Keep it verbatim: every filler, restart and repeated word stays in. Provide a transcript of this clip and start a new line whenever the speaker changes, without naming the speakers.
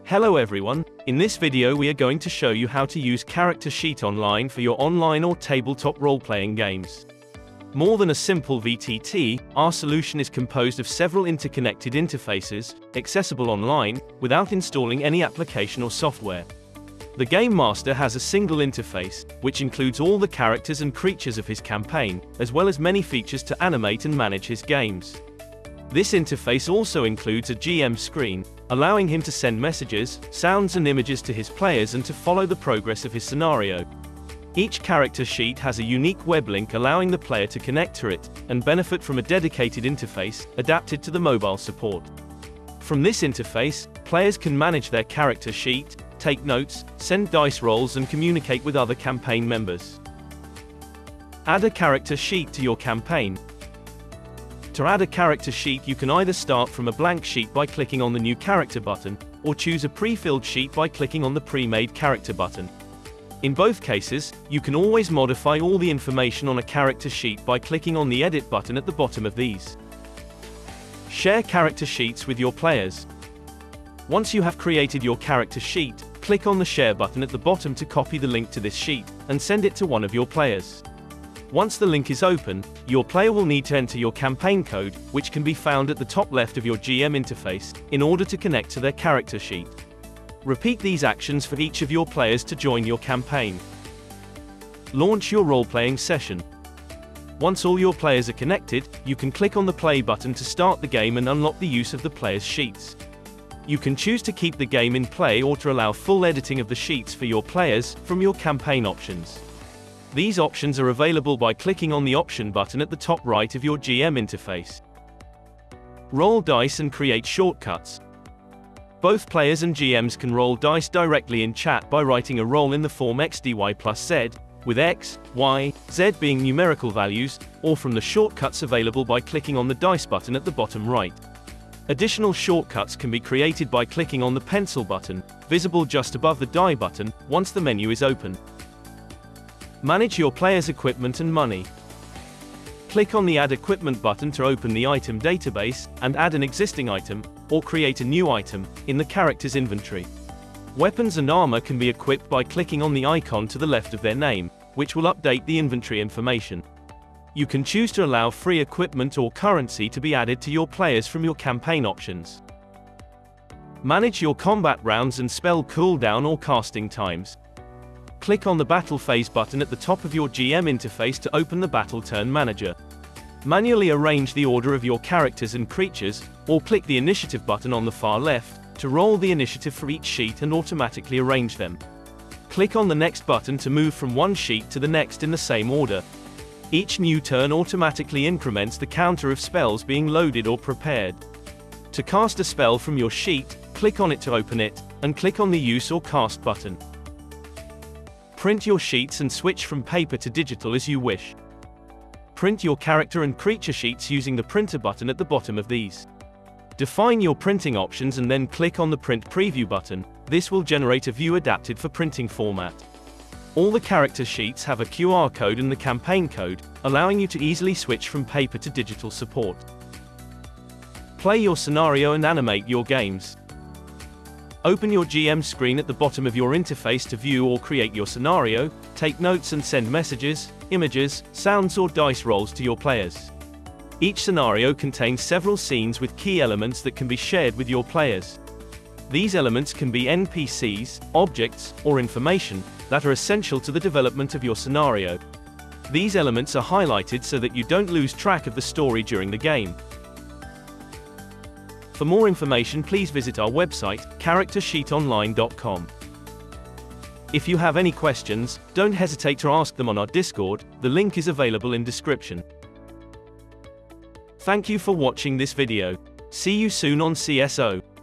Hello everyone, in this video we are going to show you how to use Character Sheet Online for your online or tabletop role-playing games. More than a simple V T T, our solution is composed of several interconnected interfaces, accessible online, without installing any application or software. The Game Master has a single interface, which includes all the characters and creatures of his campaign, as well as many features to animate and manage his games. This interface also includes a G M screen, allowing him to send messages, sounds and images to his players and to follow the progress of his scenario. Each character sheet has a unique web link allowing the player to connect to it, and benefit from a dedicated interface, adapted to the mobile support. From this interface, players can manage their character sheet, take notes, send dice rolls and communicate with other campaign members. Add a character sheet to your campaign. To add a character sheet, you can either start from a blank sheet by clicking on the New Character button, or choose a pre-filled sheet by clicking on the Pre-made Character button. In both cases, you can always modify all the information on a character sheet by clicking on the Edit button at the bottom of these. Share character sheets with your players. Once you have created your character sheet, click on the Share button at the bottom to copy the link to this sheet, and send it to one of your players. Once the link is open, your player will need to enter your campaign code, which can be found at the top left of your G M interface, in order to connect to their character sheet. Repeat these actions for each of your players to join your campaign. Launch your role-playing session. Once all your players are connected, you can click on the Play button to start the game and unlock the use of the players' sheets. You can choose to keep the game in play or to allow full editing of the sheets for your players from your campaign options. These options are available by clicking on the Option button at the top right of your G M interface. Roll dice and create shortcuts. Both players and G Ms can roll dice directly in chat by writing a roll in the form X D Y plus Z, with X, Y, Z being numerical values, or from the shortcuts available by clicking on the Dice button at the bottom right. Additional shortcuts can be created by clicking on the Pencil button, visible just above the Die button, once the menu is open. Manage your players' equipment and money. Click on the Add Equipment button to open the item database, and add an existing item, or create a new item, in the character's inventory. Weapons and armor can be equipped by clicking on the icon to the left of their name, which will update the inventory information. You can choose to allow free equipment or currency to be added to your players from your campaign options. Manage your combat rounds and spell cooldown or casting times. Click on the Battle Phase button at the top of your G M interface to open the Battle Turn Manager. Manually arrange the order of your characters and creatures, or click the Initiative button on the far left, to roll the initiative for each sheet and automatically arrange them. Click on the Next button to move from one sheet to the next in the same order. Each new turn automatically increments the counter of spells being loaded or prepared. To cast a spell from your sheet, click on it to open it, and click on the Use or Cast button. Print your sheets and switch from paper to digital as you wish. Print your character and creature sheets using the Printer button at the bottom of these. Define your printing options and then click on the Print Preview button. This will generate a view adapted for printing format. All the character sheets have a Q R code and the campaign code, allowing you to easily switch from paper to digital support. Play your scenario and animate your games. Open your G M screen at the bottom of your interface to view or create your scenario, take notes and send messages, images, sounds or dice rolls to your players. Each scenario contains several scenes with key elements that can be shared with your players. These elements can be N P Cs, objects, or information that are essential to the development of your scenario. These elements are highlighted so that you don't lose track of the story during the game. For more information, please visit our website, character sheet online dot com. If you have any questions, don't hesitate to ask them on our Discord, the link is available in description. Thank you for watching this video. See you soon on C S O.